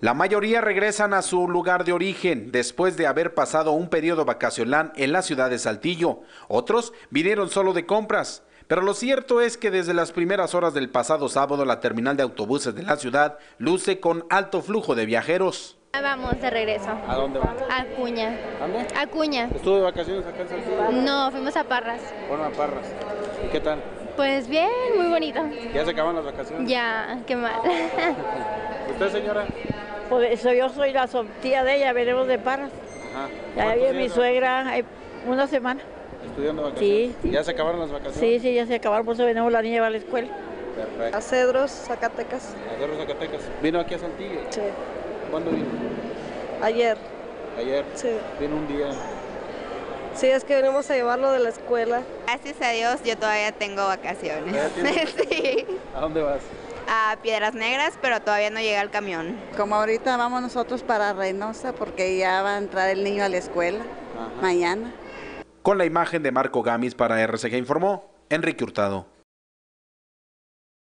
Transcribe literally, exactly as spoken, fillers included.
La mayoría regresan a su lugar de origen después de haber pasado un periodo vacacional en la ciudad de Saltillo. Otros vinieron solo de compras. Pero lo cierto es que desde las primeras horas del pasado sábado la terminal de autobuses de la ciudad luce con alto flujo de viajeros. Vamos de regreso. ¿A dónde van? A Acuña. ¿A dónde? Acuña. ¿Estuvo de vacaciones acá en Saltillo? No, fuimos a Parras. Fueron a Parras. ¿Y qué tal? Pues bien, muy bonito. ¿Ya se acaban las vacaciones? Ya, qué mal. ¿Usted, señora? Pues yo soy la tía de ella, venimos de Parras. Ajá. Ya viene mi suegra, hay una semana. ¿Estudiando vacaciones? Sí. ¿Ya se acabaron las vacaciones? Sí, sí, ya se acabaron, por eso venimos, la niña va a la escuela. Perfecto. A Cedros, Zacatecas. A Cedros, Zacatecas. ¿Vino aquí a Saltillo? Sí. ¿Cuándo vino? Ayer. Ayer. Sí. Vino un día. Sí, es que venimos a llevarlo de la escuela. Gracias a Dios yo todavía tengo vacaciones. Sí. ¿A dónde vas? A Piedras Negras, pero todavía no llega el camión. Como ahorita vamos nosotros para Reynosa porque ya va a entrar el niño a la escuela. Ajá. Mañana. Con la imagen de Marco Gamis para R C G informó Enrique Hurtado.